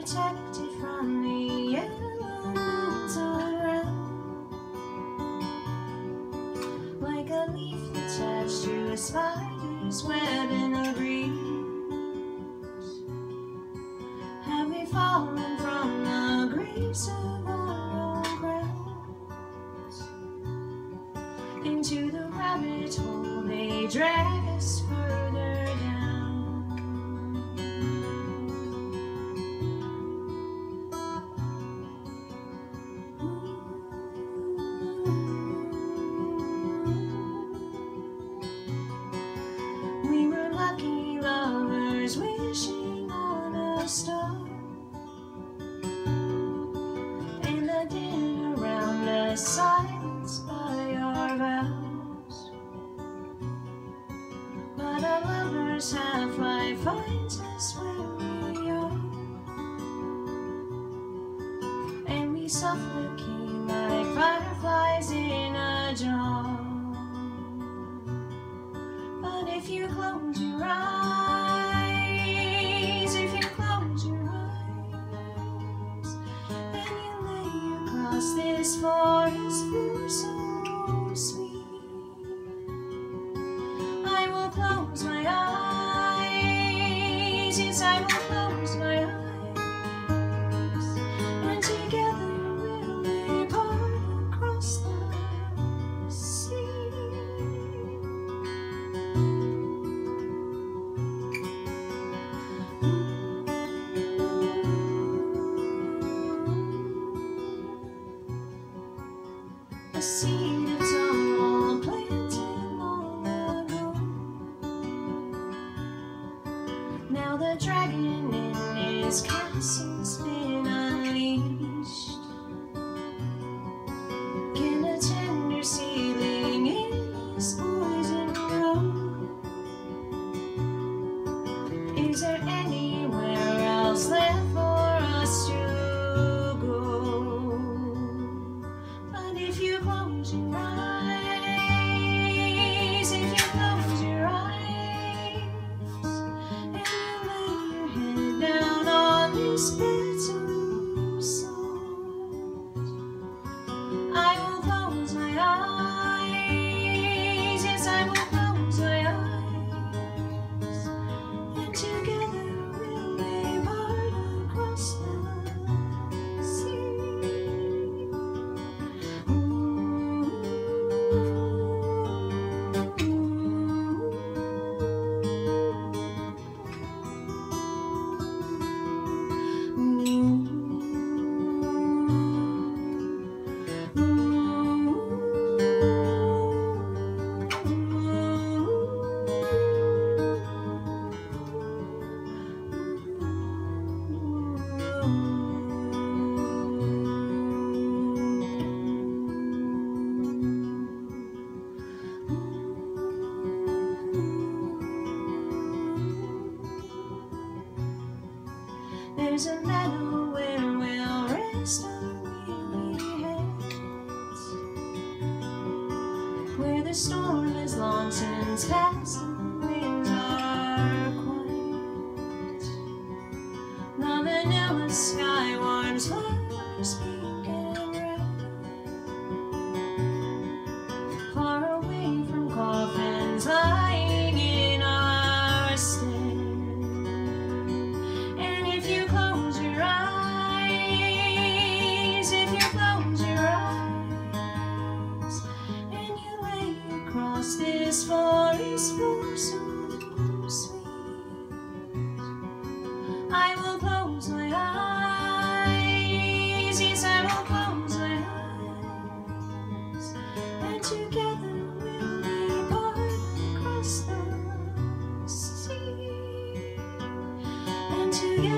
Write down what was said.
protected from the elements around, like a leaf attached to a spider's web in a breeze. Have we fallen from the grace of our own grounds into the rabbit hole they drag us further down? We were lucky lovers wishing on a star, and the din around us silenced by our vows. But our lover's half-life finds us where we are, and we suffocate like fireflies in a jar. But if you close your eyes, if you close your eyes, and you lay across this forest floor so sweet, I will close my eyes, yes, I will close my eyes, and together we'll lay part across the sea. A seed of tumble planted long ago. Now the dragon in his castle's been unleashed. Can a tender seedling in this poison grow? Is there anywhere else left for us to go? But if you close your eyes, if you close your eyes, and you lay your head down on this bed of salt, I will close my eyes, yes, I will close my eyes, and together we'll lay part across the sea. There's a meadow where we'll rest our weary heads, where the storm has long since passed and the winds are quiet. The vanilla sky warms flowers pink and red, far away from coffins lying in our stead. This forest floor so sweet, I will close my eyes, yes, I will close my eyes, and together we'll lay part across the sea, and together